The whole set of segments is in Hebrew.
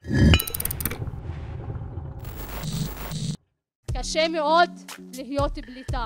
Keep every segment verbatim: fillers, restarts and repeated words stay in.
קשה מאוד להיות פליטה.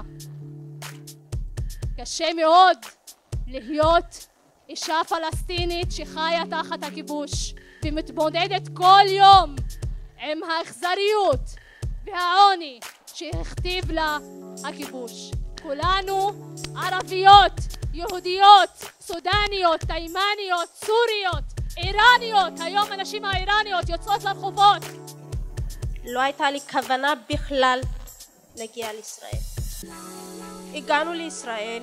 קשה מאוד להיות אישה פלסטינית שחיה תחת הכיבוש ומתמודדת כל יום עם האכזריות והעוני שהכתיב לה הכיבוש. כולנו ערביות, יהודיות, סודניות, תימניות, סוריות, איראניות. היום הנשים האיראניות יוצאות לרחובות. לא הייתה לי כוונה בכלל להגיע לישראל. הגענו לישראל,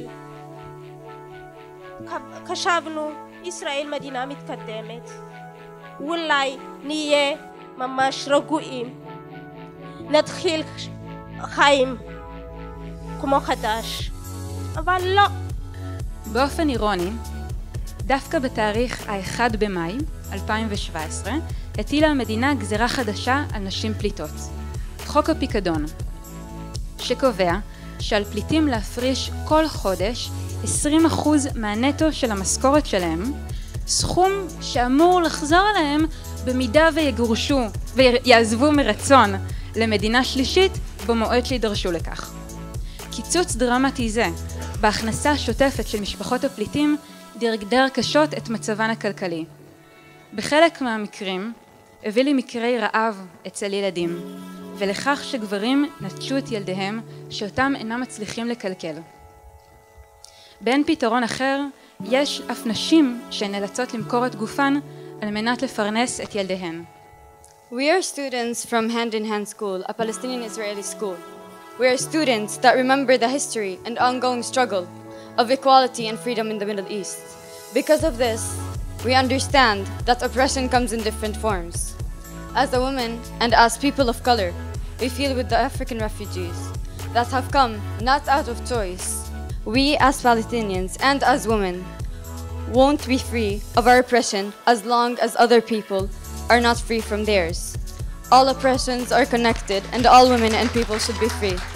חשבנו, ישראל מדינה מתקדמת, אולי נהיה ממש רגועים, נתחיל חיים כמו חדש, אבל לא. באופן אירוני, דווקא בתאריך ה-אחד במאי אלפיים שבע עשרה הטילה המדינה גזירה חדשה על נשים פליטות, חוק הפיקדון, שקובע שעל פליטים להפריש כל חודש עשרים אחוז מהנטו של המשכורת שלהם, סכום שאמור לחזור עליהם במידה ויגורשו ויעזבו מרצון למדינה שלישית במועד שידרשו לכך. קיצוץ דרמטי זה בהכנסה השוטפת של משפחות הפליטים דרדר קשות את מצבן הכלכלי. בחלק מהמקרים הביא לי מקרי רעב אצל ילדים, ולכך שגברים נטשו את ילדיהם שאותם אינם מצליחים לקלקל. באין פתרון אחר, יש אף נשים שנאלצות למכור את גופן על מנת לפרנס את ילדיהן. We are students from Hand in Hand School, a Palestinian-Israeli school. We are students that remember the history and ongoing struggle of equality and freedom in the Middle East. Because of this, we understand that oppression comes in different forms. As a woman and as people of color, we feel with the African refugees that have come not out of choice. We as Palestinians and as women won't be free of our oppression as long as other people are not free from theirs. All oppressions are connected and all women and people should be free.